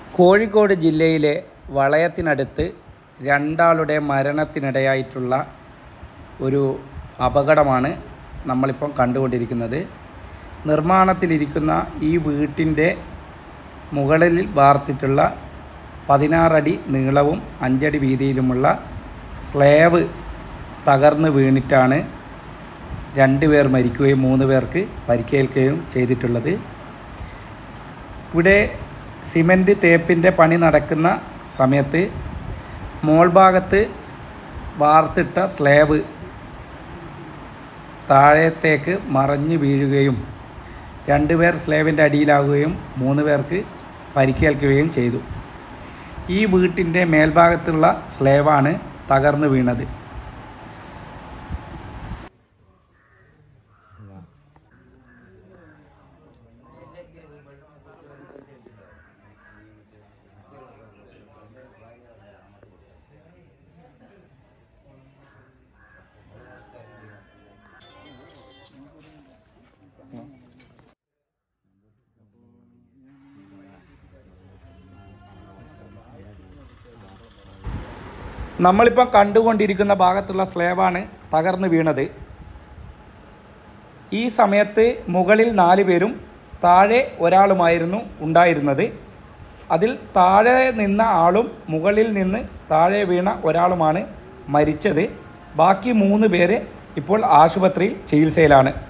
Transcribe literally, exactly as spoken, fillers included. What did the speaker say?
കോഴിക്കോട് ജില്ലയിലെ വളയത്തിനടുത്ത് രണ്ടാളുടെ മരണത്തിനിടയായിട്ടുള്ള ഒരു അപകടമാണ് നമ്മളിപ്പം കണ്ടുകൊണ്ടിരിക്കുന്നത്. നിർമ്മാണത്തിലിരിക്കുന്ന ഈ വീട്ടിൻ്റെ മുകളിൽ വാർത്തിട്ടുള്ള പതിനാറടി നീളവും അഞ്ചടി വീതിയിലുമുള്ള സ്ലാബ് തകർന്ന് വീണിട്ടാണ് രണ്ട് പേർ മരിക്കുകയും മൂന്ന് പേർക്ക് പരിക്കേൽക്കുകയും ചെയ്തിട്ടുള്ളത്. ഇവിടെ സിമൻറ്റ് തേപ്പിൻ്റെ പണി നടക്കുന്ന സമയത്ത് മോൾ ഭാഗത്ത് വാർത്തിട്ട സ്ലാബ് താഴത്തേക്ക് മറിഞ്ഞ് വീഴുകയും രണ്ട് പേർ സ്ലാബിൻ്റെ അടിയിലാവുകയും മൂന്ന് പേർക്ക് പരിക്കേൽക്കുകയും ചെയ്തു. ഈ വീട്ടിൻ്റെ മേൽഭാഗത്തുള്ള സ്ലാബാണ് തകർന്നു വീണത്. നമ്മളിപ്പം കണ്ടുകൊണ്ടിരിക്കുന്ന ഭാഗത്തുള്ള സ്ലാബാണ് തകർന്നു വീണത്. ഈ സമയത്ത് മുകളിൽ നാല് പേരും താഴെ ഒരാളുമായിരുന്നു ഉണ്ടായിരുന്നത്. അതിൽ താഴെ നിന്ന ആളും മുകളിൽ നിന്ന് താഴെ വീണ ഒരാളുമാണ് മരിച്ചത്. ബാക്കി മൂന്ന് പേര് ഇപ്പോൾ ആശുപത്രിയിൽ ചികിത്സയിലാണ്.